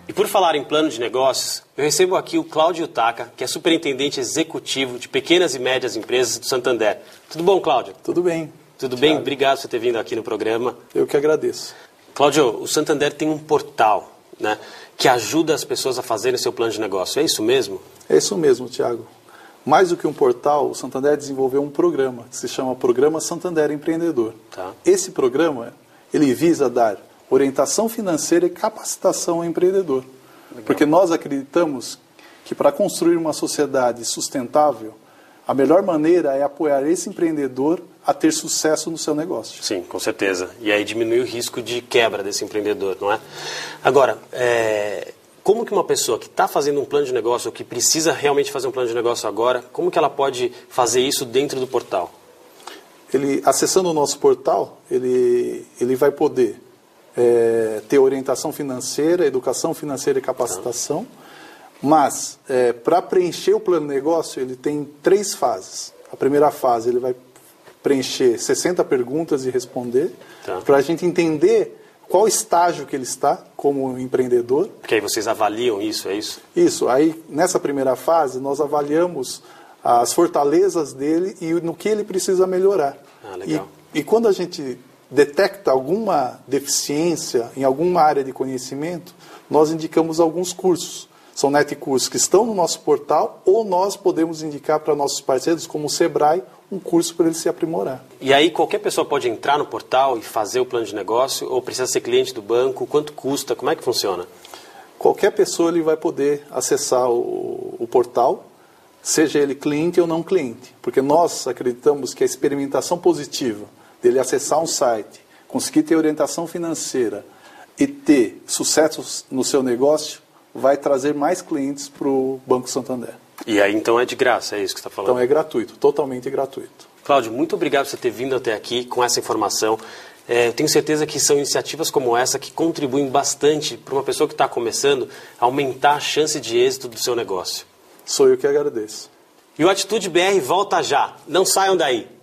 E por falar em plano de negócios, eu recebo aqui o Cláudio Taka, que é superintendente executivo de pequenas e médias empresas do Santander. Tudo bom, Cláudio? Tudo bem. Tudo bem? Obrigado por ter vindo aqui no programa. Eu que agradeço. Cláudio, o Santander tem um portal, né, que ajuda as pessoas a fazerem seu plano de negócio. É isso mesmo? É isso mesmo, Tiago. Mais do que um portal, o Santander desenvolveu um programa que se chama Programa Santander Empreendedor. Tá. Esse programa, ele visa dar orientação financeira e capacitação ao empreendedor. Legal. Porque nós acreditamos que para construir uma sociedade sustentável, a melhor maneira é apoiar esse empreendedor a ter sucesso no seu negócio. Sim, com certeza. E aí diminui o risco de quebra desse empreendedor, não é? Agora, como que uma pessoa que está fazendo um plano de negócio, ou que precisa realmente fazer um plano de negócio agora, como que ela pode fazer isso dentro do portal? Acessando o nosso portal, ele vai poder ter orientação financeira, educação financeira e capacitação, mas para preencher o plano de negócio ele tem 3 fases. A primeira fase ele vai preencher 60 perguntas e responder, para a gente entender qual estágio que ele está como empreendedor. Porque aí vocês avaliam isso, é isso? Isso, aí nessa primeira fase nós avaliamos as fortalezas dele e no que ele precisa melhorar. Legal. E quando a gente detecta alguma deficiência em alguma área de conhecimento, nós indicamos alguns cursos. São netcursos que estão no nosso portal ou nós podemos indicar para nossos parceiros, como o Sebrae, um curso para ele se aprimorar. E aí qualquer pessoa pode entrar no portal e fazer o plano de negócio ou precisa ser cliente do banco? Quanto custa? Como é que funciona? Qualquer pessoa ele vai poder acessar o portal, seja ele cliente ou não cliente. Porque nós acreditamos que a experimentação positiva dele acessar um site, conseguir ter orientação financeira e ter sucesso no seu negócio, vai trazer mais clientes para o Banco Santander. E aí então é de graça, é isso que você está falando? Então é gratuito, totalmente gratuito. Cláudio, muito obrigado por você ter vindo até aqui com essa informação. Eu tenho certeza que são iniciativas como essa que contribuem bastante para uma pessoa que está começando a aumentar a chance de êxito do seu negócio. Sou eu que agradeço. E o Atitude BR volta já. Não saiam daí.